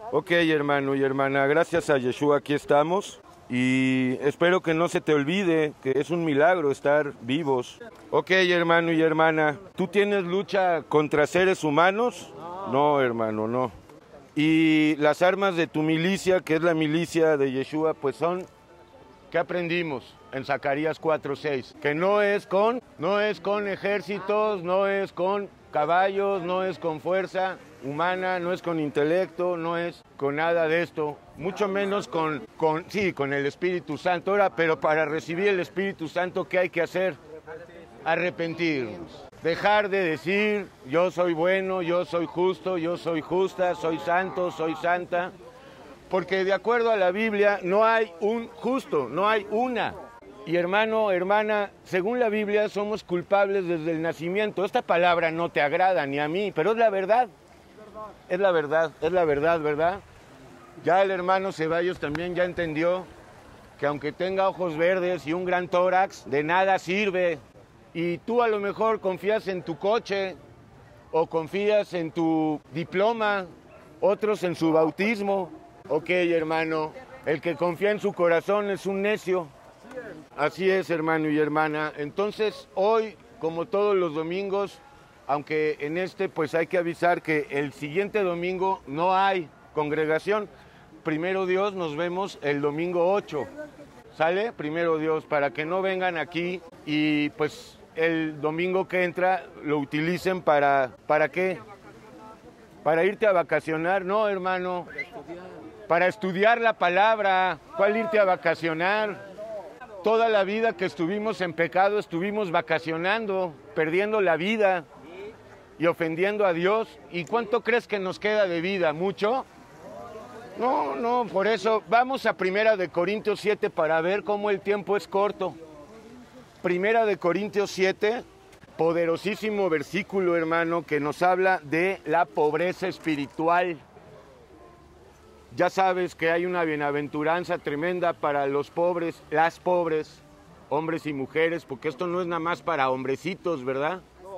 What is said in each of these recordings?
Ok, hermano y hermana, gracias a Yeshua aquí estamos y espero que no se te olvide que es un milagro estar vivos. Ok, hermano y hermana, ¿tú tienes lucha contra seres humanos? No, hermano, no. Y las armas de tu milicia, que es la milicia de Yeshua, pues son, ¿qué aprendimos en Zacarías 4:6? Que no es con ejércitos, no es con caballos, no es con fuerza humana, no es con intelecto, no es con nada de esto, mucho menos con el Espíritu Santo. Ahora, pero para recibir el Espíritu Santo, ¿qué hay que hacer? Arrepentirnos. Dejar de decir, yo soy bueno, yo soy justo, yo soy justa, soy santo, soy santa. Porque de acuerdo a la Biblia no hay un justo, no hay una. Y hermano, hermana, según la Biblia somos culpables desde el nacimiento. Esta palabra no te agrada ni a mí, pero es la verdad. Es la verdad, ¿verdad? Ya el hermano Ceballos también ya entendió que aunque tenga ojos verdes y un gran tórax, de nada sirve. Y tú a lo mejor confías en tu coche o confías en tu diploma, otros en su bautismo. Ok, hermano, el que confía en su corazón es un necio. Así es, hermano y hermana. Entonces, hoy, como todos los domingos, aunque en este pues hay que avisar que el siguiente domingo no hay congregación. Primero Dios, nos vemos el domingo 8. ¿Sale? Primero Dios, para que no vengan aquí y pues el domingo que entra lo utilicen ¿para qué? Para irte a vacacionar, no, hermano. Para estudiar la palabra. ¿Cuál irte a vacacionar? Toda la vida que estuvimos en pecado estuvimos vacacionando, perdiendo la vida y ofendiendo a Dios. ¿Y cuánto crees que nos queda de vida? ¿Mucho? No, por eso vamos a 1 de Corintios 7 para ver cómo el tiempo es corto. 1 de Corintios 7, poderosísimo versículo, hermano, que nos habla de la pobreza espiritual. Ya sabes que hay una bienaventuranza tremenda para los pobres, las pobres, hombres y mujeres, porque esto no es nada más para hombrecitos, ¿verdad?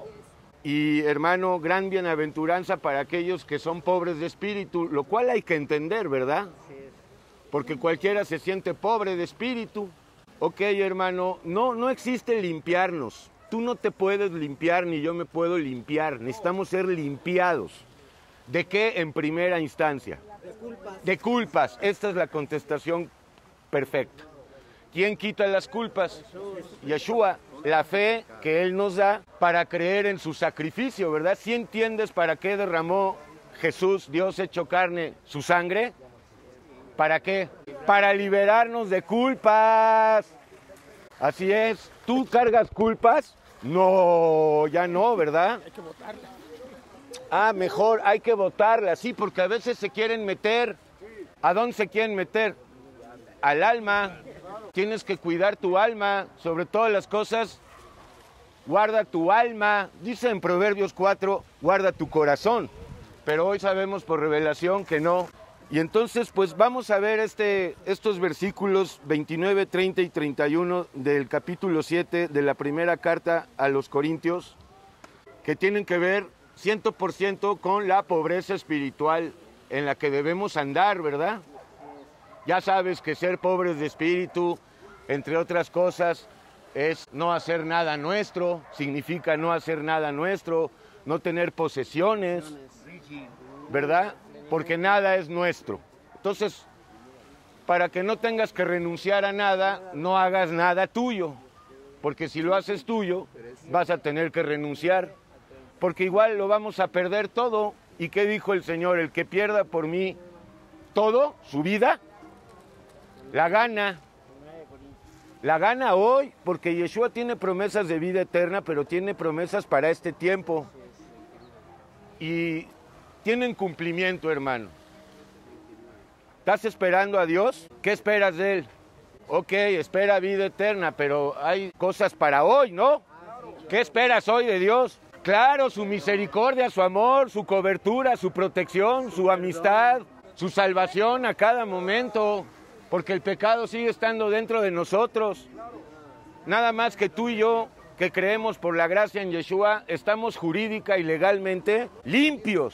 Y hermano, gran bienaventuranza para aquellos que son pobres de espíritu, lo cual hay que entender, ¿verdad? Porque cualquiera se siente pobre de espíritu. Ok, hermano, no existe limpiarnos. Tú no te puedes limpiar ni yo me puedo limpiar. Necesitamos ser limpiados. ¿De qué en primera instancia? De culpas. De culpas. Esta es la contestación perfecta. ¿Quién quita las culpas? Yeshua. La fe que Él nos da para creer en su sacrificio, ¿verdad? ¿Sí entiendes para qué derramó Jesús, Dios hecho carne, su sangre? ¿Para qué? Para liberarnos de culpas. Así es. ¿Tú cargas culpas? No, ya no, ¿verdad? Hay que botarla. Ah, mejor hay que botarlas, sí, porque a veces se quieren meter. ¿A dónde se quieren meter? Al alma. Tienes que cuidar tu alma, sobre todas las cosas, guarda tu alma. Dice en Proverbios 4, guarda tu corazón, pero hoy sabemos por revelación que no. Y entonces, pues vamos a ver estos versículos 29, 30 y 31 del capítulo 7 de la primera carta a los Corintios, que tienen que ver 100% con la pobreza espiritual en la que debemos andar, ¿verdad? Ya sabes que ser pobres de espíritu, entre otras cosas, es no hacer nada nuestro, significa no hacer nada nuestro, no tener posesiones, ¿verdad? Porque nada es nuestro. Entonces, para que no tengas que renunciar a nada, no hagas nada tuyo, porque si lo haces tuyo, vas a tener que renunciar, porque igual lo vamos a perder todo. ¿Y qué dijo el Señor? El que pierda por mí todo, su vida, la gana. La gana hoy, porque Yeshua tiene promesas de vida eterna, pero tiene promesas para este tiempo. Y tienen cumplimiento, hermano. ¿Estás esperando a Dios? ¿Qué esperas de Él? Ok, espera vida eterna, pero hay cosas para hoy, ¿no? ¿Qué esperas hoy de Dios? Claro, su misericordia, su amor, su cobertura, su protección, su amistad, su salvación a cada momento, porque el pecado sigue estando dentro de nosotros. Nada más que tú y yo, que creemos por la gracia en Yeshua, estamos jurídica y legalmente limpios.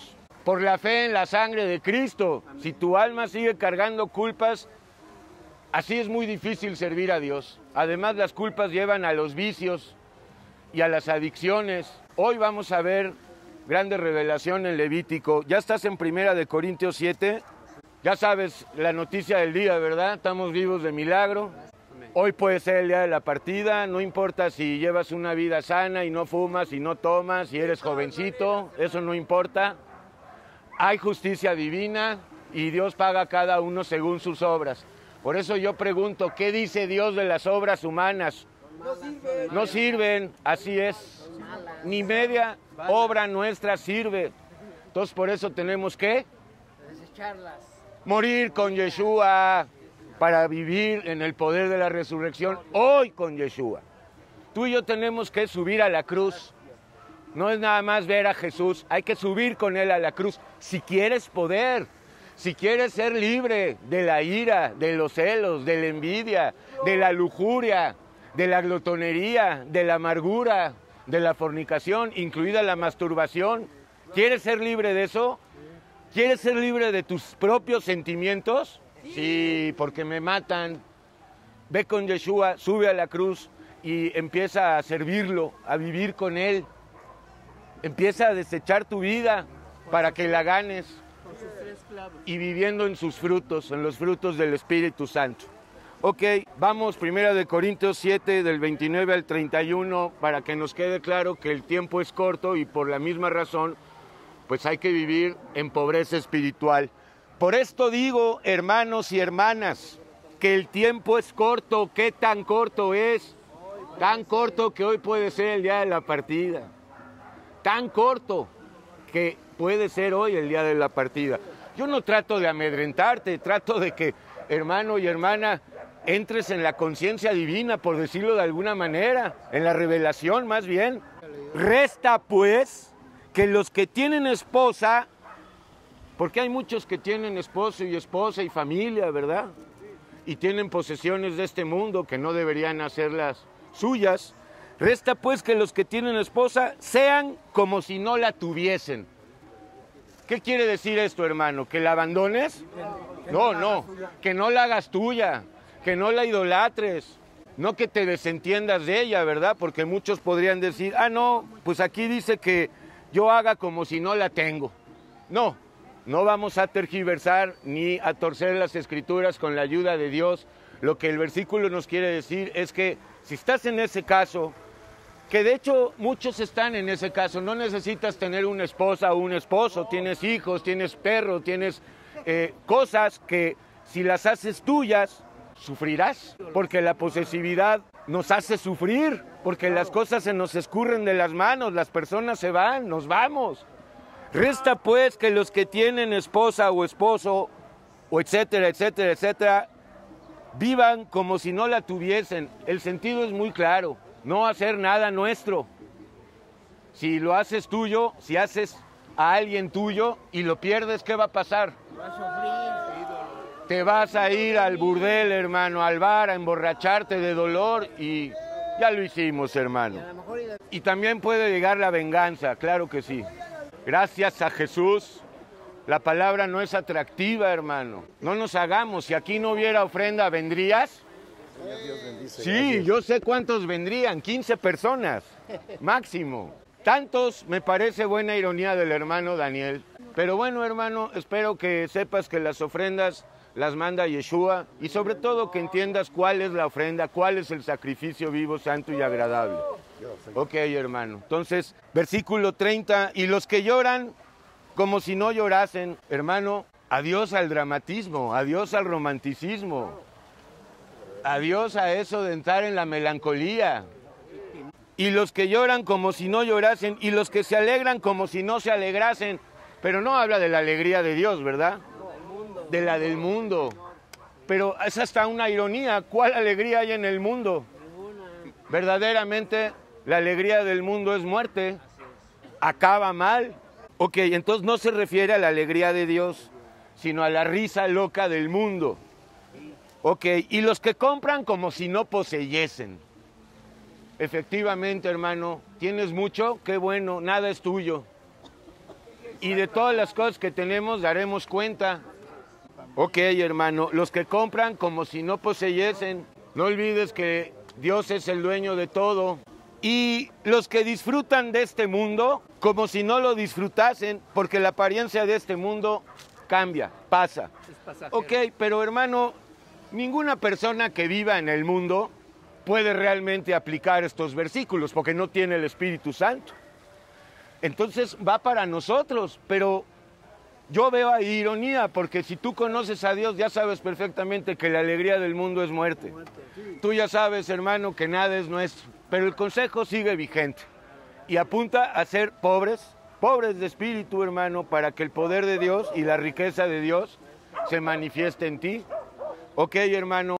por la fe en la sangre de Cristo. Si tu alma sigue cargando culpas, así es muy difícil servir a Dios. Además, las culpas llevan a los vicios y a las adicciones. Hoy vamos a ver grande revelación en Levítico. Ya estás en 1 Corintios 7. Ya sabes la noticia del día, ¿verdad? Estamos vivos de milagro. Hoy puede ser el día de la partida. No importa si llevas una vida sana y no fumas y no tomas, si eres jovencito, eso no importa. Hay justicia divina y Dios paga a cada uno según sus obras. Por eso yo pregunto, ¿qué dice Dios de las obras humanas? No sirven, así es. Ni media obra nuestra sirve. Entonces por eso tenemos que desecharlas. Morir con Yeshua para vivir en el poder de la resurrección hoy con Yeshua. Tú y yo tenemos que subir a la cruz. No es nada más ver a Jesús, hay que subir con Él a la cruz. Si quieres poder, si quieres ser libre de la ira, de los celos, de la envidia, de la lujuria, de la glotonería, de la amargura, de la fornicación, incluida la masturbación. ¿Quieres ser libre de eso? ¿Quieres ser libre de tus propios sentimientos? Sí, porque me matan. Ve con Yeshua, sube a la cruz y empieza a servirlo, a vivir con Él. Empieza a desechar tu vida para que la ganes y viviendo en sus frutos, en los frutos del Espíritu Santo. Ok, vamos 1 Corintios 7 del 29 al 31 para que nos quede claro que el tiempo es corto y por la misma razón pues hay que vivir en pobreza espiritual. Por esto digo, hermanos y hermanas, que el tiempo es corto. ¿Qué tan corto es? Tan corto que hoy puede ser el día de la partida. Tan corto que puede ser hoy el día de la partida. Yo no trato de amedrentarte, trato de que, hermano y hermana, entres en la conciencia divina, por decirlo de alguna manera, en la revelación más bien. Resta pues que los que tienen esposa, porque hay muchos que tienen esposo y esposa y familia, ¿verdad? Y tienen posesiones de este mundo que no deberían hacerlas suyas. Resta pues que los que tienen esposa sean como si no la tuviesen. ¿Qué quiere decir esto, hermano? ¿Que la abandones? No, que no la hagas tuya, que no la idolatres, no que te desentiendas de ella, ¿verdad? Porque muchos podrían decir, no, pues aquí dice que yo haga como si no la tengo. No vamos a tergiversar ni a torcer las escrituras con la ayuda de Dios. Lo que el versículo nos quiere decir es que si estás en ese caso, que de hecho muchos están en ese caso, no necesitas tener una esposa o un esposo, tienes hijos, tienes perro, tienes cosas que si las haces tuyas, sufrirás, porque la posesividad nos hace sufrir, porque las cosas se nos escurren de las manos, las personas se van, nos vamos. Resta pues que los que tienen esposa o esposo, o etcétera, etcétera, etcétera, vivan como si no la tuviesen. El sentido es muy claro, no hacer nada nuestro. Si lo haces tuyo, si haces a alguien tuyo y lo pierdes, ¿qué va a pasar? Va a sufrir. Te vas a ir al burdel, hermano, al bar, a emborracharte de dolor y ya lo hicimos, hermano. Y también puede llegar la venganza, claro que sí. Gracias a Jesús, la palabra no es atractiva, hermano. No nos hagamos, si aquí no hubiera ofrenda, ¿vendrías? Sí, yo sé cuántos vendrían, 15 personas, máximo. Tantos, me parece buena ironía del hermano Daniel. Pero bueno, hermano, espero que sepas que las ofrendas las manda Yeshua y sobre todo que entiendas cuál es la ofrenda, cuál es el sacrificio vivo, santo y agradable. Ok, hermano. Entonces, versículo 30, y los que lloran como si no llorasen, hermano, adiós al dramatismo, adiós al romanticismo, adiós a eso de entrar en la melancolía. Y los que lloran como si no llorasen, y los que se alegran como si no se alegrasen, pero no habla de la alegría de Dios, ¿verdad? De la del mundo. Pero es hasta una ironía. ¿Cuál alegría hay en el mundo? Verdaderamente, la alegría del mundo es muerte. Acaba mal. Ok, entonces no se refiere a la alegría de Dios, sino a la risa loca del mundo. Ok, y los que compran como si no poseyesen. Efectivamente, hermano, tienes mucho, qué bueno, nada es tuyo. y de todas las cosas que tenemos daremos cuenta. Ok, hermano, los que compran como si no poseyesen, no olvides que Dios es el dueño de todo. Y los que disfrutan de este mundo como si no lo disfrutasen, porque la apariencia de este mundo cambia, pasa. Ok, pero hermano, ninguna persona que viva en el mundo puede realmente aplicar estos versículos porque no tiene el Espíritu Santo. Entonces va para nosotros, pero yo veo ahí ironía, porque si tú conoces a Dios ya sabes perfectamente que la alegría del mundo es muerte. Tú ya sabes, hermano, que nada es nuestro, pero el consejo sigue vigente y apunta a ser pobres de espíritu, hermano, para que el poder de Dios y la riqueza de Dios se manifieste en ti. Ok, hermano.